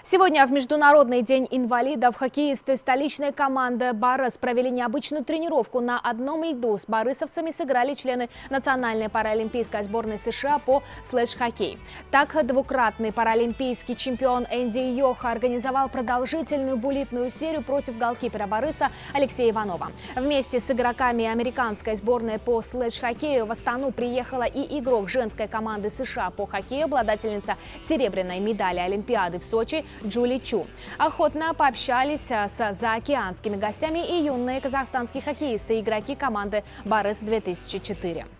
Сегодня в Международный день инвалидов хоккеисты столичной команды «Барыс» провели необычную тренировку на одном льду. С барысовцами сыграли члены национальной паралимпийской сборной США по слэш-хоккей. Так, двукратный паралимпийский чемпион Энди Йоха организовал продолжительную буллитную серию против голкипера «Барыса» Алексея Иванова. Вместе с игроками американской сборной по слэш-хоккею в Астану приехала и игрок женской команды США по хоккею, обладательница серебряной медали Олимпиады в Сочи Джули Чу. Охотно пообщались с заокеанскими гостями и юные казахстанские хоккеисты и игроки команды «Барыс-2004».